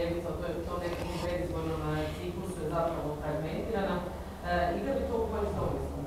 kolegica o tom nekom predizbornom ciklusu je zapravo fragmentirana. I da bi to u korist ovisno?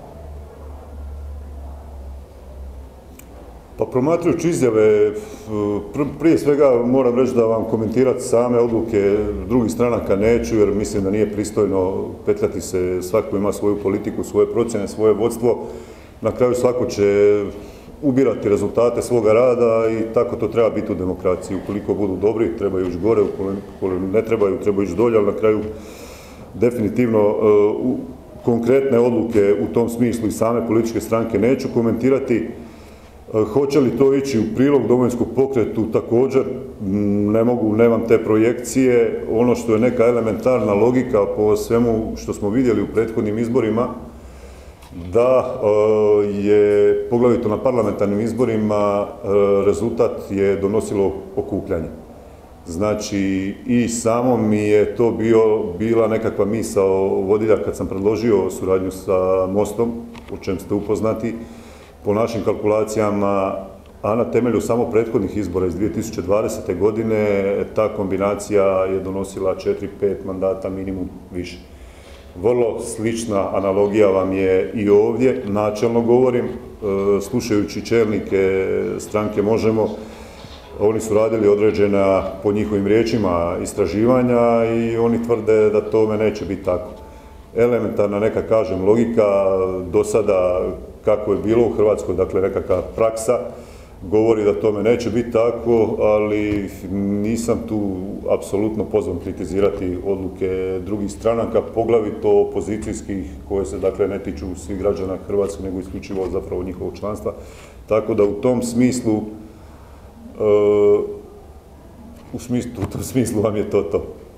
Pa promatrajući izjave, prije svega moram reći da vam komentirati same odluke drugih stranaka neću, jer mislim da nije pristojno petljati se, svako ima svoju politiku, svoje procjene, svoje vodstvo. Na kraju svako će ubirati rezultate svoga rada i tako to treba biti u demokraciji. Ukoliko budu dobri, trebaju ići gore, ukoliko ne trebaju, trebaju ići dolje, ali na kraju definitivno konkretne odluke u tom smislu i same političke stranke neću komentirati. Hoće li to ići u prilog Domovinskom pokretu, također ne mogu, nemam te projekcije. Ono što je neka elementarna logika po svemu što smo vidjeli u prethodnim izborima, da je, poglavito na parlamentarnim izborima, rezultat je donosilo okupljanje. Znači, i samo mi je to bila nekakva misao vodilja kad sam predložio suradnju sa Mostom, o čem ste upoznati, po našim kalkulacijama, a na temelju samo prethodnih izbora iz 2020. godine, ta kombinacija je donosila 4-5 mandata minimum više. Vrlo slična analogija vam je i ovdje, načelno govorim, slušajući čelnike stranke Možemo, oni su radili određena, po njihovim riječima, istraživanja i oni tvrde da tome neće biti tako. Elementarna neka, kažem, logika do sada kako je bilo u Hrvatskoj, dakle nekakva praksa, govori da tome neće biti tako, ali nisam tu apsolutno pozvan kritizirati odluke drugih stranaka, poglavito opozicijskih, koje se dakle ne tiču svih građana Hrvatske, nego isključivo zapravo njihovog članstva. Tako da u tom smislu, u tom smislu vam je to.